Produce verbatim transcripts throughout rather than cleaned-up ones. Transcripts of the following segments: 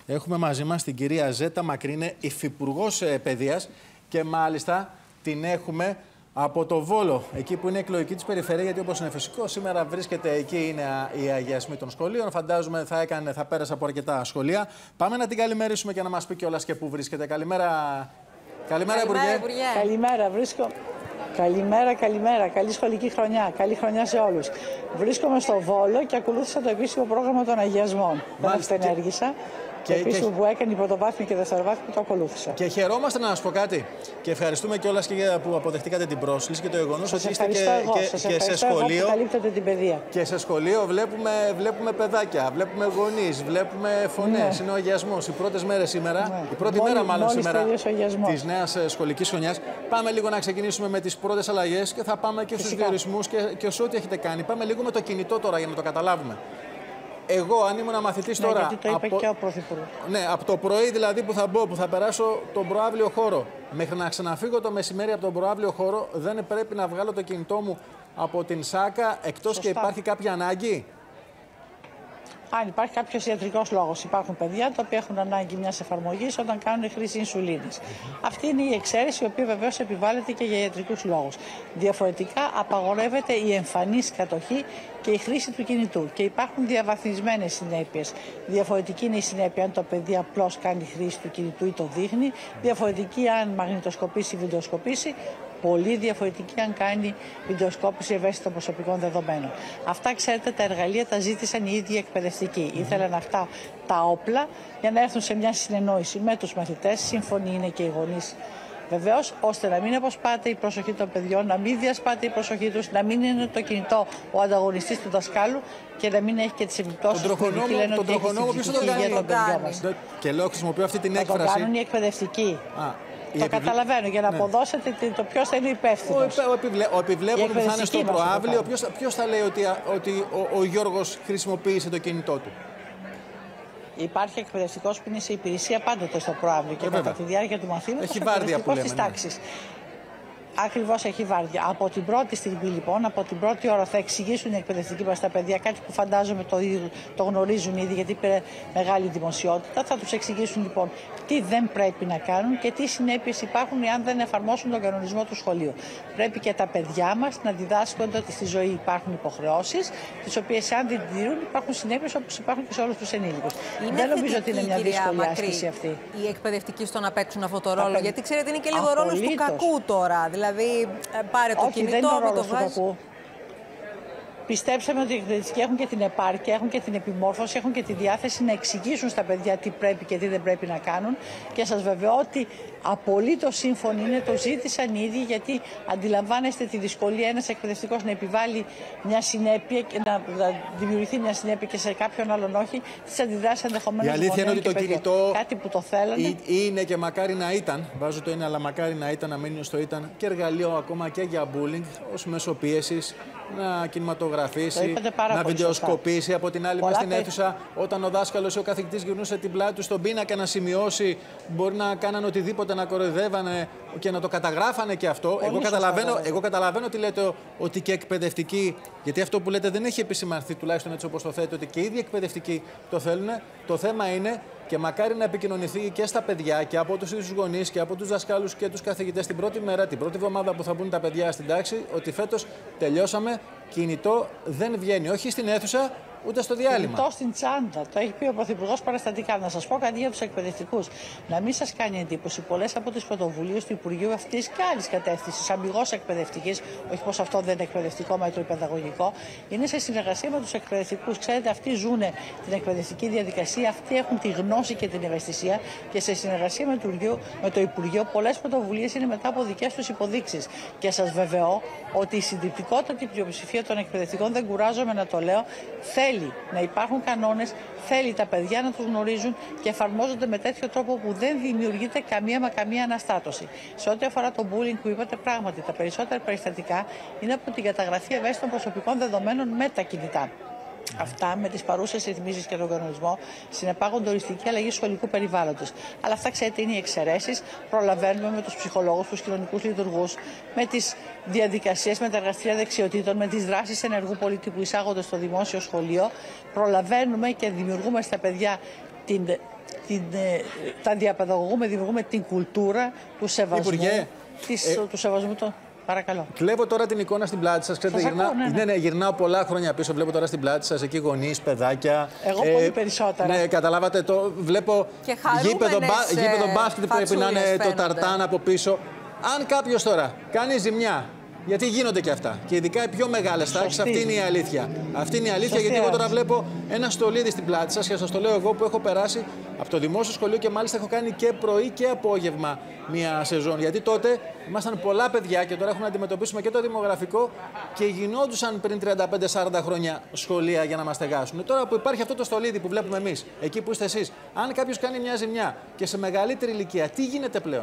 Έχουμε μαζί μας την κυρία Ζέτα Μακρύ, είναι υφυπουργός παιδείας και μάλιστα την έχουμε από το Βόλο, εκεί που είναι η εκλογική της περιφέρεια, γιατί όπως είναι φυσικό, σήμερα βρίσκεται εκεί, είναι οι αγιασμοί των σχολείων. Φαντάζομαι θα, έκανε, θα πέρασε από αρκετά σχολεία. Πάμε να την καλημερίσουμε και να μας πει κιόλας και πού βρίσκεται. Καλημέρα, καλημέρα, καλημέρα Υπουργέ. Υπουργέ. Καλημέρα, βρίσκω. Καλημέρα, καλημέρα. Καλή σχολική χρονιά. Καλή χρονιά σε όλους. Βρίσκομαι στο Βόλο και ακολούθησα το επίσημο πρόγραμμα των αγιασμών. Δεν αυτενέργησα. Και το επίσημο και... που έκανε η πρωτοβάθμια και δευτεροβάθμια το ακολούθησα. Και χαιρόμαστε να σας πω κάτι. Και ευχαριστούμε κιόλας και που αποδεχτήκατε την πρόσκληση και το γεγονός ότι είστε και, εγώ, και, και σε σχολείο. Που καλύπτετε την παιδεία. Και σε σχολείο βλέπουμε, βλέπουμε παιδάκια, βλέπουμε γονείς, βλέπουμε φωνές. Ναι. Είναι ο αγιασμός. Οι πρώτες μέρες σήμερα, ναι. η πρώτη Μόλι, μέρα μάλλον σήμερα της νέας σχολικής χρονιάς. Πάμε λίγο να ξεκινήσουμε με τις πρώτες αλλαγές και θα πάμε και στους διορισμούς και, και σε ό,τι έχετε κάνει. Πάμε λίγο με το κινητό τώρα για να το καταλάβουμε. Εγώ, αν ήμουν μαθητής ναι, τώρα. Γιατί το είπε από... και ο Πρωθυπουργός. Ναι, από το πρωί δηλαδή που θα μπω, που θα περάσω τον προαύλιο χώρο, μέχρι να ξαναφύγω το μεσημέρι από τον προαύλιο χώρο, δεν πρέπει να βγάλω το κινητό μου από την σάκα, εκτός Σωστά. και υπάρχει κάποια ανάγκη. Αν υπάρχει κάποιος ιατρικός λόγος. Υπάρχουν παιδιά τα οποία έχουν ανάγκη μιας εφαρμογής όταν κάνουν χρήση ινσουλίνης. Mm-hmm. Αυτή είναι η εξαίρεση, η οποία βεβαίως επιβάλλεται και για ιατρικούς λόγους. Διαφορετικά, απαγορεύεται η εμφανής κατοχή και η χρήση του κινητού. Και υπάρχουν διαβαθμισμένες συνέπειες. Διαφορετική είναι η συνέπεια αν το παιδί απλώς κάνει χρήση του κινητού ή το δείχνει. Διαφορετική αν μαγνητοσκοπήσει ή βιντεοσκοπήσει. Πολύ διαφορετική αν κάνει βιντεοσκόπηση ευαίσθητων προσωπικών δεδομένων. Αυτά, ξέρετε, τα εργαλεία τα ζήτησαν οι ίδιοι εκπαιδευτικοί. Mm-hmm. Ήθελαν αυτά τα όπλα για να έρθουν σε μια συνεννόηση με τους μαθητές. Σύμφωνοι είναι και οι γονείς. Βεβαίως, ώστε να μην αποσπάται η προσοχή των παιδιών, να μην διασπάται η προσοχή τους, να μην είναι το κινητό ο ανταγωνιστής του δασκάλου και να μην έχει και τις επιπτώσεις του που λένε ότι έχει στην ψυχική υγεία των παιδιών μας. Και λέω, χρησιμοποιώ αυτή την έκφραση. Το κάνουν οι εκπαιδευτικοί. Α. Το επιβλέ... καταλαβαίνω, για να ναι. αποδώσετε το ποιος θα είναι υπεύθυνος. Ο, επιβλέ... ο επιβλέπων που θα είναι στο προαύλιο, ποιος, ποιος θα λέει ότι, ότι ο, ο Γιώργος χρησιμοποίησε το κινητό του. Υπάρχει εκπαιδευτικός που είναι σε υπηρεσία πάντοτε στο προαύλιο και ε, κατά τη διάρκεια του μαθήματος έχει βάρδια που λέμε, της τάξης. Ναι. Ακριβώς, έχει βάρδια. Από την πρώτη στιγμή, λοιπόν, από την πρώτη ώρα θα εξηγήσουν οι εκπαιδευτικοί μας στα παιδιά κάτι που φαντάζομαι το, το γνωρίζουν ήδη, γιατί πήρε μεγάλη δημοσιότητα. Θα τους εξηγήσουν λοιπόν τι δεν πρέπει να κάνουν και τι συνέπειες υπάρχουν αν δεν εφαρμόσουν τον κανονισμό του σχολείου. Πρέπει και τα παιδιά μας να διδάσκονται ότι στη ζωή υπάρχουν υποχρεώσεις, τις οποίες αν δεν τηρούν υπάρχουν συνέπειες όπως υπάρχουν και σε όλους τους ενήλικες. Δεν νομίζω ότι είναι μια δύσκολη άσκηση αυτή. Οι εκπαιδευτικοί στο να παίξουν αυτό το ρόλο, γιατί ξέρετε είναι και λίγο ρόλος του κακού τώρα. Δηλαδή, πάρε το Όχι, κινητό, δεν είναι μην το βγάζεις. Πιστέψαμε ότι οι εκπαιδευτικοί έχουν και την επάρκεια, έχουν και την επιμόρφωση, έχουν και τη διάθεση να εξηγήσουν στα παιδιά τι πρέπει και τι δεν πρέπει να κάνουν. Και σας βεβαιώ ότι απολύτως σύμφωνοι είναι, το ζήτησαν ήδη, γιατί αντιλαμβάνεστε τη δυσκολία ένας εκπαιδευτικός να επιβάλλει μια συνέπεια και να δημιουργηθεί μια συνέπεια και σε κάποιον άλλον όχι. Τις αντιδράσεις ενδεχομένως. Η αλήθεια είναι ότι το κινητό κάτι που το θέλανε. Είναι και μακάρι να ήταν, βάζω το είναι, αλλά μακάρι να ήταν, να μείνει στο ήταν, και εργαλείο ακόμα και για bullying ως μέσο πίεσης, να κινηματογραφήσει, να βιντεοσκοπήσει. Σωστά. Από την άλλη, μέσα στην αίθουσα, όταν ο δάσκαλος ή ο καθηγητής γυρνούσε την πλάτη του στον πίνακα να σημειώσει, μπορεί να κάνανε οτιδήποτε, να κοροϊδεύανε και να το καταγράφανε και αυτό. Εγώ καταλαβαίνω, εγώ καταλαβαίνω τι λέτε, ότι και εκπαιδευτικοί, γιατί αυτό που λέτε δεν έχει επισημανθεί, τουλάχιστον έτσι όπως το θέτε, ότι και οι ίδιοι εκπαιδευτικοί το θέλουν. Το θέμα είναι, και μακάρι να επικοινωνηθεί και στα παιδιά και από τους ίδιους γονείς και από τους δασκάλους και τους καθηγητές την πρώτη μέρα, την πρώτη εβδομάδα που θα μπουν τα παιδιά στην τάξη, ότι φέτος τελειώσαμε. Κινητό δεν βγαίνει, όχι στην αίθουσα, ούτε στο διάλειμμα. Κινητό στην τσάντα. Το έχει πει ο Πρωθυπουργός παραστατικά. Να σας πω κάτι για τους εκπαιδευτικούς. Να μην σας κάνει εντύπωση, πολλές από τις πρωτοβουλίες του Υπουργείου αυτής και άλλης κατεύθυνσης, αμιγώς εκπαιδευτικής, όχι πως αυτό δεν είναι εκπαιδευτικό μέτρο ή παιδαγωγικό, είναι σε συνεργασία με τους εκπαιδευτικούς. Ξέρετε, αυτοί ζουν την εκπαιδευτική διαδικασία, αυτοί έχουν τη γνώση και την ευαισθησία και σε συνεργασία με το Υπουργείο, με το Υπουργείο πολλές πρωτοβουλίες είναι μετά από δικές τους υποδείξεις. Και σας βεβαιώ ότι η συντριπτικότατη πλειοψηφία των εκπαιδευτικών, δεν κουράζομαι να το λέω, θέλει να υπάρχουν κανόνες, θέλει τα παιδιά να τους γνωρίζουν και εφαρμόζονται με τέτοιο τρόπο που δεν δημιουργείται καμία μα καμία αναστάτωση. Σε ό,τι αφορά το bullying που είπατε, πράγματι τα περισσότερα περιστατικά είναι από την καταγραφή ευαίσθητων προσωπικών δεδομένων με τα κινητά. Αυτά με τις παρούσες ρυθμίσεις και τον κανονισμό συνεπάγονται οριστική αλλαγή σχολικού περιβάλλοντος. Αλλά αυτά, ξέρετε, είναι οι εξαιρέσεις. Προλαβαίνουμε με τους ψυχολόγους, τους κοινωνικούς λειτουργούς, με τις διαδικασίες, με τα εργαστήρια δεξιοτήτων, με τις δράσεις ενεργού πολίτη που εισάγονται στο δημόσιο σχολείο. Προλαβαίνουμε και δημιουργούμε στα παιδιά την την, τα διαπαιδαγωγούμε, δημιουργούμε την κουλτούρα του σεβασμού. Υπουργέ, της, ε... του σεβασμού των... Παρακαλώ. Κλέβω τώρα την εικόνα στην πλάτη σας. Ξέρετε, σας γυρνά... ακούω, ναι, ναι. Ναι, ναι, γυρνάω πολλά χρόνια πίσω. Βλέπω τώρα στην πλάτη σας εκεί γονείς, παιδάκια. Εγώ ε, πολύ περισσότερα. Ναι, καταλάβατε το. Βλέπω γήπεδο, μπα... γήπεδο μπάσκετ πρέπει να είναι φαίνονται. Το ταρτάν από πίσω. Αν κάποιος τώρα κάνει ζημιά. Γιατί γίνονται και αυτά. Και ειδικά οι πιο μεγάλες τάξεις, αυτή είναι η αλήθεια. Αυτή είναι η αλήθεια, Σωστή. Γιατί εγώ τώρα βλέπω ένα στολίδι στην πλάτη σας και σας το λέω εγώ που έχω περάσει από το δημόσιο σχολείο και μάλιστα έχω κάνει και πρωί και απόγευμα μία σεζόν. Γιατί τότε ήμασταν πολλά παιδιά και τώρα έχουμε να αντιμετωπίσουμε και το δημογραφικό και γινόντουσαν πριν τριάντα πέντε σαράντα χρόνια σχολεία για να μας στεγάσουν. Τώρα που υπάρχει αυτό το στολίδι που βλέπουμε εμείς, εκεί που είστε εσείς, αν κάποιος κάνει μια ζημιά και σε μεγαλύτερη ηλικία, τι γίνεται πλέον?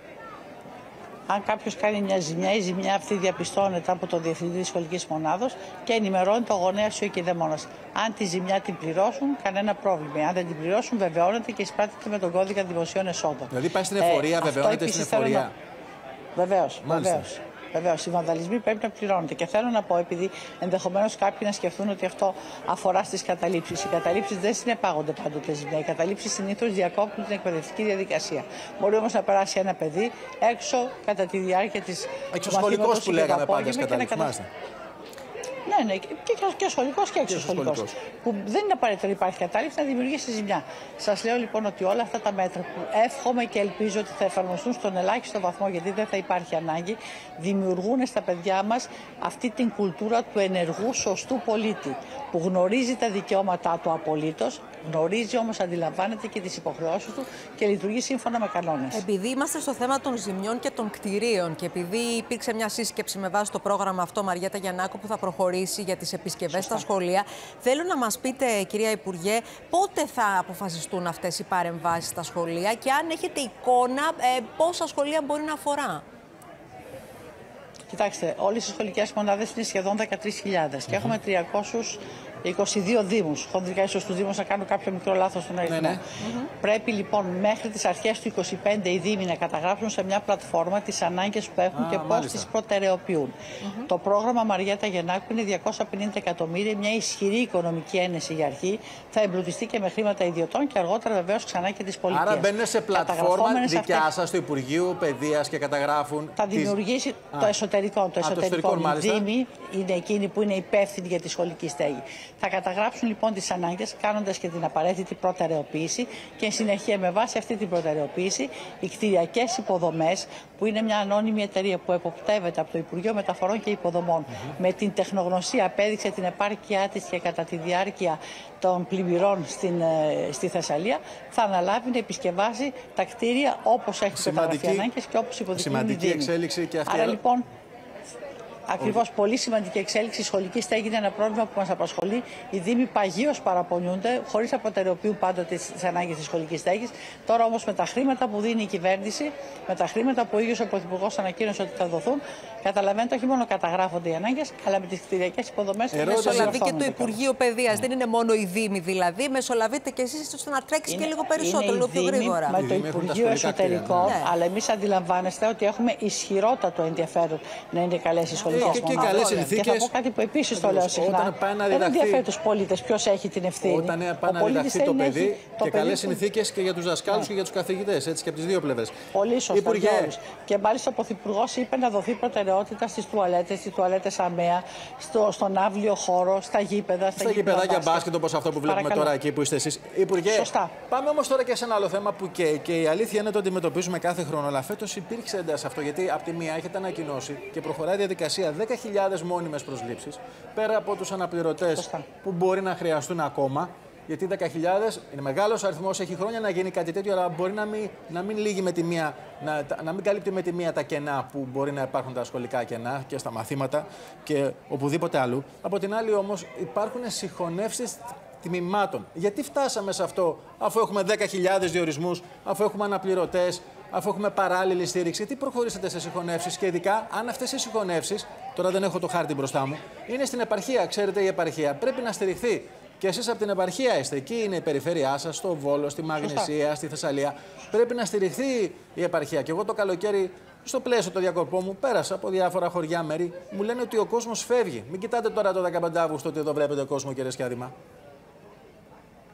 Αν κάποιο κάνει μια ζημιά, η ζημιά αυτή διαπιστώνεται από τον διευθυντή της σχολικής μονάδος και ενημερώνει το γονέα ή ο κηδεμόνας. Αν τη ζημιά την πληρώσουν, κανένα πρόβλημα. Αν δεν την πληρώσουν, βεβαιώνεται και εισπράττεται με τον κώδικα δημοσίων εσόδων. Δηλαδή πάει στην εφορία, ε, βεβαιώνεται στην εφορία. Να... Βεβαίως, βεβαίως. Βεβαίως, οι βανδαλισμοί πρέπει να πληρώνονται. Και θέλω να πω, επειδή ενδεχομένως κάποιοι να σκεφτούν ότι αυτό αφορά στις καταλήψεις. Οι καταλήψεις δεν συνεπάγονται πάντοτε ζημιά. Οι καταλήψεις συνήθως διακόπτουν την εκπαιδευτική διαδικασία. Μπορεί όμως να περάσει ένα παιδί έξω κατά τη διάρκεια της. Εξωσχολικός που λέγαμε πάντα καταλήψεις. Ναι, ναι, και, και σχολικός και εξωσχολικός. Που δεν είναι απαραίτητο να υπάρχει κατάληψη να δημιουργήσει ζημιά. Σας λέω λοιπόν ότι όλα αυτά τα μέτρα που εύχομαι και ελπίζω ότι θα εφαρμοστούν στον ελάχιστο βαθμό, γιατί δεν θα υπάρχει ανάγκη, δημιουργούν στα παιδιά μας αυτή την κουλτούρα του ενεργού σωστού πολίτη, που γνωρίζει τα δικαιώματά του απολύτως, γνωρίζει όμως, αντιλαμβάνεται και τις υποχρεώσεις του και λειτουργεί σύμφωνα με κανόνες. Επειδή είμαστε στο θέμα των ζημιών και των κτηρίων και επειδή υπήρξε μια σύσκεψη με βάση το πρόγραμμα αυτό, Μαριέτα Γιαννάκου, που θα προχωρήσει για τις επισκευές στα σχολεία, θέλω να μας πείτε, κυρία Υπουργέ, πότε θα αποφασιστούν αυτές οι παρεμβάσεις στα σχολεία και αν έχετε εικόνα ε, πόσα σχολεία μπορεί να αφορά. Κοιτάξτε, όλες οι σχολικές μονάδες είναι σχεδόν δεκατρείς χιλιάδες mm-hmm. και έχουμε τριακόσιους είκοσι δύο δήμους. Χονδρικά ίσως του Δήμου να κάνω κάποιο μικρό λάθος στον αριθμό. Ναι, ναι. Mm-hmm. Πρέπει λοιπόν μέχρι τις αρχές του είκοσι πέντε οι Δήμοι να καταγράψουν σε μια πλατφόρμα τις ανάγκες που έχουν Α, και πώς τις προτεραιοποιούν. Mm-hmm. Το πρόγραμμα Μαριέτα Γιαννάκου είναι διακόσια πενήντα εκατομμύρια, μια ισχυρή οικονομική ένεση για αρχή. Θα εμπλουτιστεί και με χρήματα ιδιωτών και αργότερα βεβαίως ξανά και της πολιτείας. Άρα μπαίνουν σε πλατφόρμα δικιά αυτές... σας του Υπουργείου Παιδείας και καταγράφουν. Θα δημιουργήσει τις... το εσωτερικό. Το εσωτερικό. Οι Δήμοι είναι εκείνοι που είναι υπεύθυνοι για τη σχολική στέγη. Θα καταγράψουν λοιπόν τις ανάγκες, κάνοντας και την απαραίτητη προτεραιοποίηση και συνεχεία με βάση αυτή την προτεραιοποίηση οι κτηριακές υποδομές, που είναι μια ανώνυμη εταιρεία που εποπτεύεται από το Υπουργείο Μεταφορών και Υποδομών, mm-hmm. με την τεχνογνωσία απέδειξε την επάρκειά της και κατά τη διάρκεια των πλημμυρών στην, στη Θεσσαλία, θα αναλάβει να επισκευάσει τα κτίρια όπως έχει καταγραφεί ανάγκες και όπως υποδεικνύουν οι Δήμοι. Σημαντική εξέλιξη και αυτή. Άρα λοιπόν. Ακριβώς, πολύ σημαντική εξέλιξη. Η σχολική στέγη είναι ένα πρόβλημα που μας απασχολεί. Οι Δήμοι παγίως παραπονιούνται, χωρίς να προτεραιοποιούν πάντοτε τις ανάγκες της σχολικής στέγης. Τώρα όμως με τα χρήματα που δίνει η κυβέρνηση, με τα χρήματα που ο ίδιος ο Πρωθυπουργός ανακοίνωσε ότι θα δοθούν, καταλαβαίνετε, όχι μόνο καταγράφονται οι ανάγκες, αλλά με τις κτηριακές υποδομές. Μεσολαβεί και το Υπουργείο Παιδείας. Δεν είναι μόνο οι Δήμοι δηλαδή. Μεσολαβείτε και εσείς ώστε να τρέξει και λίγο περισσότερο, λίγο πιο γρήγορα. Με το Υπουργείο Εσωτερικών, αλλά εμείς αντιλαμβάνεστε ότι έχουμε ισχυρότατο ενδιαφέρον να είναι καλές οι σχολικές. Και, και καλές συνθήκες. Και θα πω κάτι που επίσης το λέω συχνά. Δεν ενδιαφέρει τους πολίτες ποιος έχει την ευθύνη. Όταν πάει να διδαχθεί το παιδί και καλές συνθήκες και για τους δασκάλους και για τους καθηγητές. Έτσι και από τις δύο πλευρές. Πολύ σωστά. Και μάλιστα ο Πρωθυπουργός είπε να δοθεί προτεραιότητα στις τουαλέτες, στις τουαλέτες ΑΜΕΑ, στο, στον άβλιο χώρο, στα γήπεδα. Στα, στα γήπεδάκια μπάσκετ, όπως αυτό που βλέπουμε Παρακαλώ. Τώρα εκεί που είστε εσείς. Υπουργέ, σωστά. Πάμε όμως τώρα και σε ένα άλλο θέμα που και, και η αλήθεια είναι ότι το αντιμετωπίζουμε κάθε χρόνο. Αλλά φέτος υπήρξε ένταση αυτό, γιατί από τη μία έχετε ανακοινώσει και προχωράει διαδικασία δέκα χιλιάδες μόνιμες προσλήψεις, πέρα από τους αναπληρωτές Σωστά. που μπορεί να χρειαστούν ακόμα. Γιατί δέκα χιλιάδες είναι μεγάλος αριθμός, έχει χρόνια να γίνει κάτι τέτοιο, αλλά μπορεί να μην, να μην λύγει με τη μία, να, να μην καλύπτει με τη μία τα κενά που μπορεί να υπάρχουν, τα σχολικά κενά και στα μαθήματα και οπουδήποτε αλλού. Από την άλλη όμως υπάρχουν συγχωνεύσεις τμήματων. Γιατί φτάσαμε σε αυτό, αφού έχουμε δέκα χιλιάδες διορισμούς, αφού έχουμε αναπληρωτές, αφού έχουμε παράλληλη στήριξη? Τι προχωρήσατε σε συγχωνεύσεις και ειδικά αν αυτές οι συγχωνεύσεις, τώρα δεν έχω το χάρτη μπροστά μου, είναι στην επαρχία? Ξέρετε, η επαρχία πρέπει να στηριχθεί. Και εσείς από την επαρχία είστε. Εκεί είναι η περιφέρειά σας, στο Βόλο, στη Μαγνησία, στη Θεσσαλία. Πρέπει να στηριχθεί η επαρχία. Και εγώ το καλοκαίρι, στο πλαίσιο των διακοπών μου, πέρασα από διάφορα χωριά μέρη. Μου λένε ότι ο κόσμος φεύγει. Μην κοιτάτε τώρα το δεκαπέντε Αυγούστου ότι εδώ βλέπετε κόσμο, κύριε Σκιάδημα.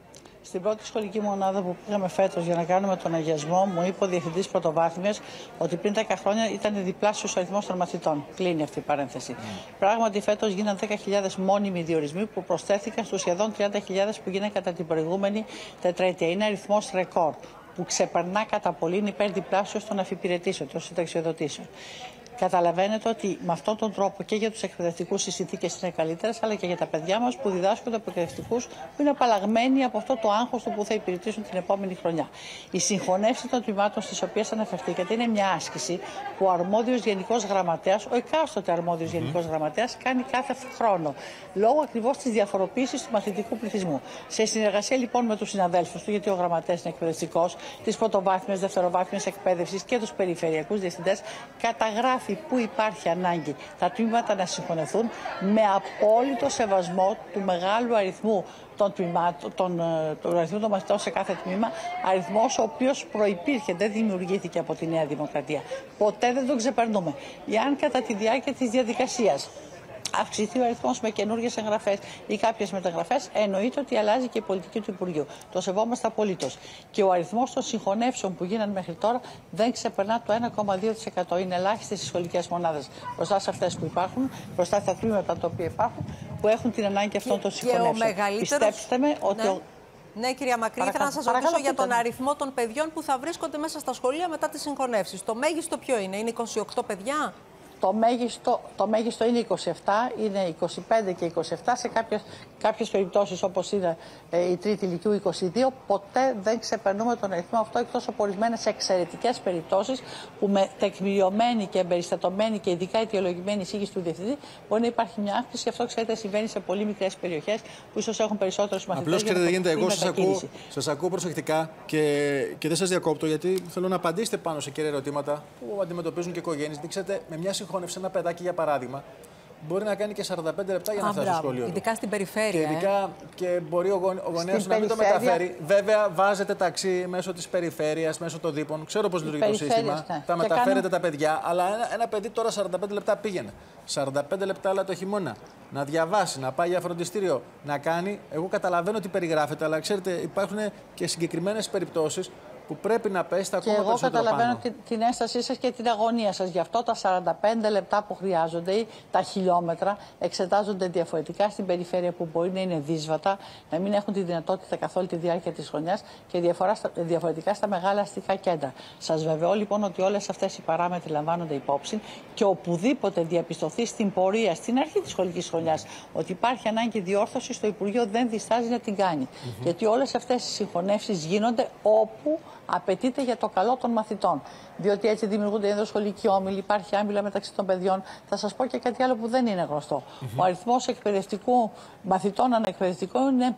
Στην πρώτη σχολική μονάδα που πήγαμε φέτος για να κάνουμε τον αγιασμό, μου είπε ο Διευθυντής Πρωτοβάθμιας ότι πριν δέκα χρόνια ήταν διπλάσιος ο αριθμός των μαθητών. Κλείνει αυτή η παρένθεση. Mm. Πράγματι, φέτος γίνανε δέκα χιλιάδες μόνιμοι διορισμοί που προσθέθηκαν στους σχεδόν τριάντα χιλιάδες που γίνανε κατά την προηγούμενη τετραετία. Είναι αριθμός ρεκόρ που ξεπερνά κατά πολύ, είναι υπερδιπλάσιος των αφιπηρετήσεων, των συνταξιοδοτήσεων. Καταλαβαίνετε ότι με αυτόν τον τρόπο και για τους εκπαιδευτικούς οι συνθήκες είναι καλύτερες, αλλά και για τα παιδιά μας που διδάσκονται από εκπαιδευτικούς που είναι απαλλαγμένοι από αυτό το άγχος του που θα υπηρετήσουν την επόμενη χρονιά. Η συγχωνεύση των τμήματων στις οποίες αναφερθήκατε είναι μια άσκηση που ο αρμόδιος Γενικός Γραμματέας, ο εκάστοτε αρμόδιος mm. Γενικός Γραμματέας, κάνει κάθε χρόνο. Λόγω ακριβώς της διαφοροποίησης του μαθητικού πληθυσμού. Σε συνεργασία λοιπόν με τους συναδέλφους του, γιατί ο γραμματέας είναι εκπαιδευτικός, της πρωτοβάθμιας, δευτεροβάθμιας εκπαίδευσης και τους περιφερειακούς διευθυντές, καταγράφει που υπάρχει ανάγκη τα τμήματα να συγχωνευτούν με απόλυτο σεβασμό του μεγάλου αριθμού των τμήματων, των, του αριθμού των μαθητών σε κάθε τμήμα, αριθμός ο οποίος προϋπήρχε, δεν δημιουργήθηκε από τη Νέα Δημοκρατία. Ποτέ δεν τον ξεπερνούμε. Εάν κατά τη διάρκεια της διαδικασίας αυξηθεί ο αριθμός με καινούργιες εγγραφές ή κάποιες μεταγραφές, εννοείται ότι αλλάζει και η πολιτική του Υπουργείου. Το σεβόμαστε απολύτως. Και ο αριθμός των συγχωνεύσεων που γίνανε μέχρι τώρα δεν ξεπερνά το ένα κόμμα δύο τοις εκατό. Είναι ελάχιστες οι σχολικές μονάδες μπροστά σε αυτές που υπάρχουν, μπροστά στα τμήματα τα οποία υπάρχουν, που έχουν την ανάγκη αυτών των συγχωνεύσεων. Μεγαλύτερος... Πιστέψτε με ότι. Ναι. Ο... Ναι, κυρία Μακρύ, ήθελα να σας ρωτήσω για τον αριθμό των παιδιών που θα βρίσκονται μέσα στα σχολεία μετά τις συγχωνεύσεις. Το μέγιστο ποιο είναι, είναι είκοσι οκτώ παιδιά? Το μέγιστο, το μέγιστο είναι είκοσι επτά, είναι είκοσι πέντε και είκοσι επτά. Σε κάποιες, κάποιες περιπτώσεις, όπως είναι ε, η τρίτη ηλικίου είκοσι δύο, ποτέ δεν ξεπερνούμε τον αριθμό αυτό, εκτός από ορισμένες εξαιρετικές περιπτώσεις που με τεκμηριωμένη και εμπεριστατωμένη και ειδικά αιτιολογημένη εισήγηση του διευθυντή μπορεί να υπάρχει μια αύξηση. Αυτό, ξέρετε, συμβαίνει σε πολύ μικρές περιοχές που ίσως έχουν περισσότερους μαθητές. Απλώς, ξέρετε, δεν γίνεται. Εγώ σας ακούω, σας ακούω προσεκτικά και, και δεν σας διακόπτω, γιατί θέλω να απαντήσετε πάνω σε κύρια ερωτήματα που αντιμετωπίζουν και οικογένειες. Δείξατε με μια συγχώνευση ένα παιδάκι, για παράδειγμα, μπορεί να κάνει και σαράντα πέντε λεπτά για να φτάσει στο σχολείο. Ειδικά στην περιφέρεια. Και, ειδικά, ε. και μπορεί ο, γον, ο γονέας να μην το μεταφέρει. Βέβαια, βάζετε ταξί μέσω της περιφέρειας, μέσω των δίπων. Ξέρω πώς λειτουργεί το σύστημα. Ναι. Τα μεταφέρετε κάνω... τα παιδιά. Αλλά ένα, ένα παιδί τώρα σαράντα πέντε λεπτά πήγαινε. σαράντα πέντε λεπτά, αλλά το χειμώνα. Να διαβάσει, να πάει για φροντιστήριο, να κάνει. Εγώ καταλαβαίνω τι περιγράφεται, αλλά ξέρετε, υπάρχουν και συγκεκριμένες περιπτώσεις που πρέπει να πέσει τα ακόμα περισσότερο πάνω. Και εγώ καταλαβαίνω την ένστασή σας και την αγωνία σας. Γι' αυτό τα σαράντα πέντε λεπτά που χρειάζονται ή τα χιλιόμετρα εξετάζονται διαφορετικά στην περιφέρεια που μπορεί να είναι δύσβατα, να μην έχουν τη δυνατότητα καθ' όλη τη διάρκεια της χρονιάς και διαφορετικά στα μεγάλα αστικά κέντρα. Σας βεβαιώ λοιπόν ότι όλες αυτές οι παράμετροι λαμβάνονται υπόψη και οπουδήποτε διαπιστωθεί στην πορεία, στην αρχή της σχολικής χρονιάς, ότι υπάρχει ανάγκη διόρθωσης, το Υπουργείο δεν διστάζει να την κάνει. Mm-hmm. Γιατί όλες αυτές οι συγχωνεύσεις γίνονται όπου απαιτείται για το καλό των μαθητών. Διότι έτσι δημιουργούνται ενδοσχολικοί όμιλοι, υπάρχει άμυλα μεταξύ των παιδιών. Θα σας πω και κάτι άλλο που δεν είναι γνωστό. Mm-hmm. Ο αριθμός εκπαιδευτικού μαθητών ανεκπαιδευτικών είναι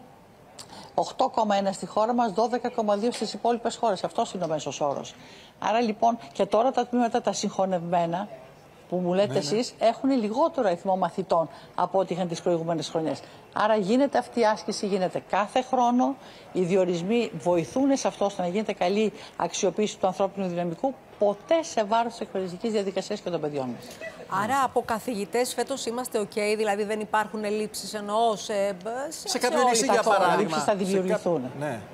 οκτώ κόμμα ένα στη χώρα μας, δώδεκα κόμμα δύο στις υπόλοιπες χώρες. Αυτός είναι ο μέσος όρος. Άρα λοιπόν και τώρα τα τμήματα τα συγχωνευμένα που μου λέτε ναι, εσείς, ναι. έχουν λιγότερο αριθμό μαθητών από ό,τι είχαν τις προηγούμενες χρονιές. Άρα γίνεται αυτή η άσκηση, γίνεται κάθε χρόνο. Οι διορισμοί βοηθούν σε αυτό ώστε να γίνεται καλή αξιοποίηση του ανθρώπινου δυναμικού, ποτέ σε βάρος της εκπαιδευτικής διαδικασίας και των παιδιών μας. Άρα από καθηγητές φέτος είμαστε οκ, okay, δηλαδή δεν υπάρχουν ελλείψεις, εννοώ σε, σε, σε κάποια νησί, για παράδειγμα. Ελλείψεις θα δημιουργηθούν. Κα... Ναι.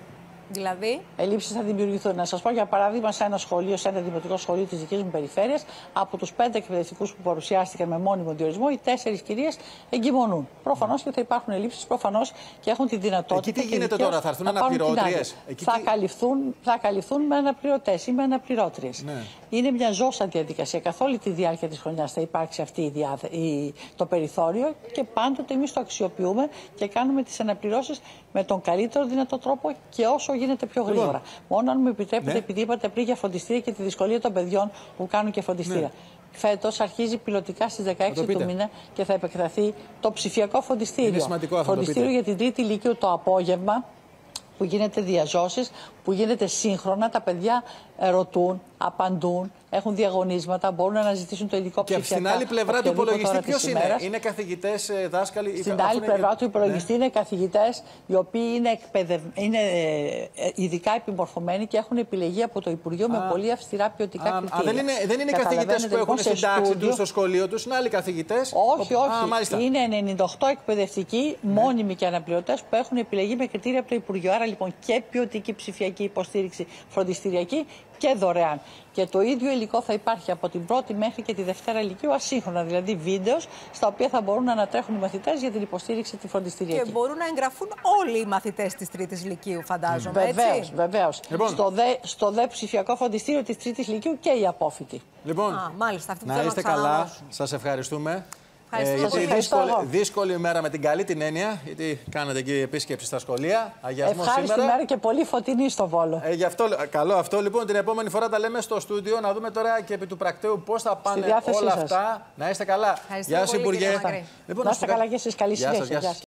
Δηλαδή. Ελλείψεις θα δημιουργηθούν. Να σας πω για παράδειγμα, σε ένα σχολείο, σε ένα δημοτικό σχολείο της δικής μου περιφέρειας, από τους πέντε εκπαιδευτικούς που παρουσιάστηκαν με μόνιμο διορισμό, οι τέσσερις κυρίες εγκυμονούν. Προφανώς και θα υπάρχουν ελλείψεις, προφανώς και έχουν τη δυνατότητα. Εκεί τι γίνεται τώρα, θα έρθουν αναπληρώτριες. Θα, τι... καλυφθούν, θα καλυφθούν με αναπληρωτές ή με αναπληρώτριες. Ναι. Είναι μια ζώσα διαδικασία. Καθ' όλη τη διάρκεια της χρονιάς θα υπάρξει αυτή η διάθε... η... το περιθώριο και πάντοτε εμείς το αξιοποιούμε και κάνουμε τις αναπληρώσεις με τον καλύτερο δυνατό τρόπο και όσο γίνεται πιο γρήγορα. Λοιπόν. Μόνο αν μου επιτρέπετε, ναι. επειδή είπατε πριν για φροντιστήρια και τη δυσκολία των παιδιών που κάνουν και φροντιστήρια. Ναι. Φέτος αρχίζει πιλωτικά στις δεκαέξι του μήνα και θα επεκταθεί το ψηφιακό φροντιστήριο. Είναι σημαντικό αυτό. Φροντιστήριο για την τρίτη ηλικίου το απόγευμα, που γίνεται διαζώσεις, που γίνεται σύγχρονα, τα παιδιά ρωτούν, απαντούν, έχουν διαγωνίσματα, μπορούν να αναζητήσουν το ειδικό ψηφιακά. Και στην άλλη πλευρά του υπολογιστή ποιος είναι? Είναι καθηγητές, δάσκαλοι? Στην άλλη πλευρά είναι... του υπολογιστή ναι. είναι καθηγητές οι οποίοι είναι, εκπαιδευ... είναι ειδικά επιμορφωμένοι και έχουν επιλεγεί από το Υπουργείο α, με πολύ αυστηρά ποιοτικά α, κριτήρια. Α, δεν είναι, δεν είναι καθηγητές που έχουν συντάξει τους στο σχολείο τους, είναι άλλοι καθηγητές. Όχι, όχι. Α, είναι ενενήντα οκτώ εκπαιδευτικοί, ναι. μόνιμοι και αναπληρωτές που έχουν επιλεγεί με κριτήρια από το Υπουργείο. Άρα λοιπόν και ποιοτική ψηφιακή υποστήριξη φροντιστηριακή και δωρεάν. Και το ίδιο υλικό θα υπάρχει από την πρώτη μέχρι και τη Δευτέρα Λυκείου ασύγχρονα, δηλαδή βίντεο, στα οποία θα μπορούν να ανατρέχουν οι μαθητές για την υποστήριξη τη φροντιστηριακή. Και μπορούν να εγγραφούν όλοι οι μαθητές της Τρίτης Λυκείου, φαντάζομαι. Βεβαίως, βεβαίως. Λοιπόν. Στο, δε, στο δε ψηφιακό φροντιστήριο της Τρίτης Λυκείου και οι απόφοιτοι. Λοιπόν, Α, μάλιστα, αυτή να είστε καλά. Σας ευχαριστούμε. Ε, γιατί δύσκολη, δύσκολη ημέρα με την καλή την έννοια, γιατί κάνατε εκεί επίσκεψη στα σχολεία. Αγιασμό Ευχάριστη σήμερα. ημέρα και πολύ φωτεινή στο Βόλο. Ε, γι' αυτό, καλό αυτό. Λοιπόν, την επόμενη φορά τα λέμε στο στούντιο, να δούμε τώρα και επί του πρακτέου πώς θα πάνε όλα σας. αυτά. Να είστε καλά. Ευχαριστώ Γεια σας, πολύ, Υπουργέ. Λοιπόν, να είστε καλά και εσείς. Καλή συνέχεια.